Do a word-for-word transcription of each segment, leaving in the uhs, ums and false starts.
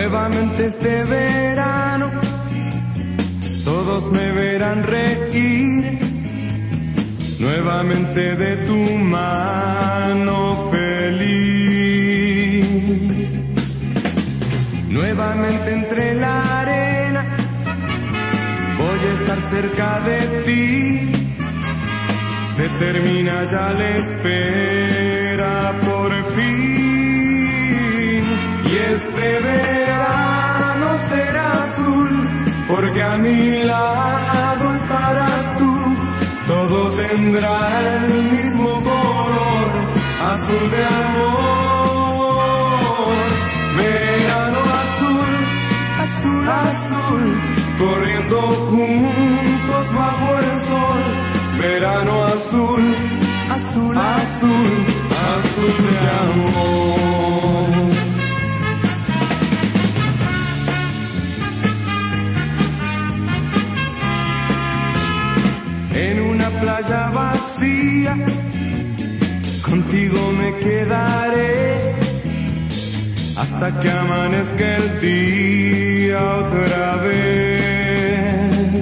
Nuevamente este verano, todos me verán reír. Nuevamente de tu mano feliz. Nuevamente entre la arena, voy a estar cerca de ti. Se termina ya la espera por fin. Y este verano será azul, porque a mi lado estarás tú. Todo tendrá el mismo color, azul de amor. Verano azul, azul, azul, corriendo juntos bajo el sol. Verano azul, azul, azul, azul de amor. En una playa vacía, contigo me quedaré hasta que amanezca el día otra vez.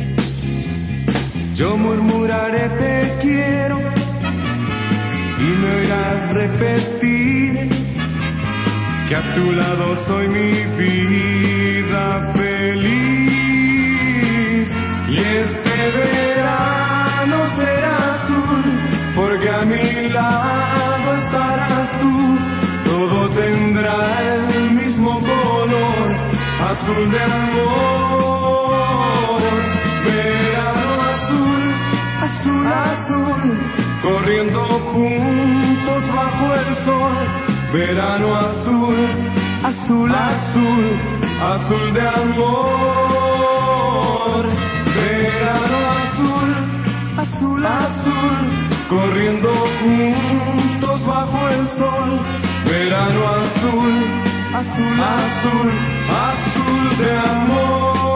Yo murmuraré te quiero y me oirás repetir que a tu lado soy mi vida feliz. Y este verano será azul, porque a mi lado estarás tú. Todo tendrá el mismo color, azul de amor. Verano azul, azul, azul, corriendo juntos bajo el sol. Verano azul, azul, azul, azul de amor. Verano azul, azul, azul, corriendo juntos bajo el sol. Verano azul, azul, azul, azul de amor.